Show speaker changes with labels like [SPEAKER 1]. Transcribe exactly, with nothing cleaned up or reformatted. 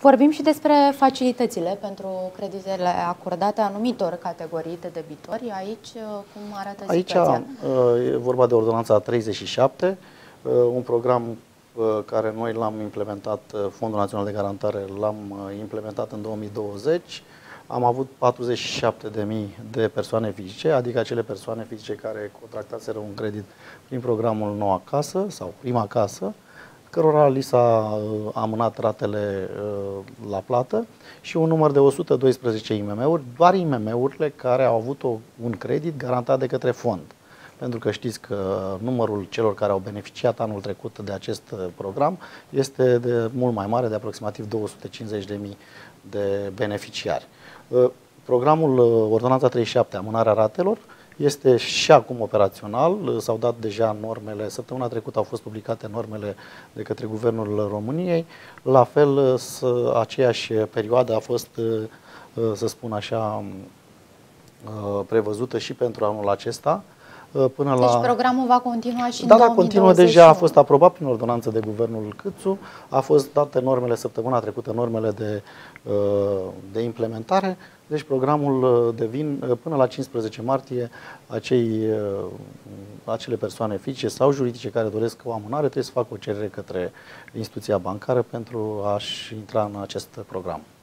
[SPEAKER 1] Vorbim și despre facilitățile pentru creditele acordate anumitor categorii de debitori. Aici cum arată
[SPEAKER 2] Aici
[SPEAKER 1] situația?
[SPEAKER 2] e vorba de ordonanța treizeci și șapte, un program care noi l-am implementat, Fondul Național de Garantare l-am implementat în două mii douăzeci. Am avut patruzeci și șapte de mii de persoane fizice, adică acele persoane fizice care contractaseră un credit prin programul Noua Casă sau Prima Casă, cărora li s-a amânat ratele la plată, și un număr de o sută doisprezece I M M-uri, doar I M M-urile care au avut o, un credit garantat de către fond. Pentru că știți că numărul celor care au beneficiat anul trecut de acest program este de mult mai mare, de aproximativ două sute cincizeci de mii de beneficiari. Programul Ordonanța treizeci și șapte, amânarea ratelor, este și acum operațional. S-au dat deja normele, săptămâna trecută au fost publicate normele de către Guvernul României. La fel, aceeași perioadă a fost, să spun așa, prevăzută și pentru anul acesta. Până
[SPEAKER 1] deci
[SPEAKER 2] la...
[SPEAKER 1] programul va continua și
[SPEAKER 2] da,
[SPEAKER 1] în două mii douăzeci și unu.
[SPEAKER 2] Da, continuă, deja a fost aprobat prin ordonanță de Guvernul Câțu, a fost date normele săptămâna trecută, normele de, de implementare, deci programul devin până la cincisprezece martie acei, acele persoane fizice sau juridice care doresc o amânare trebuie să facă o cerere către instituția bancară pentru a-și intra în acest program.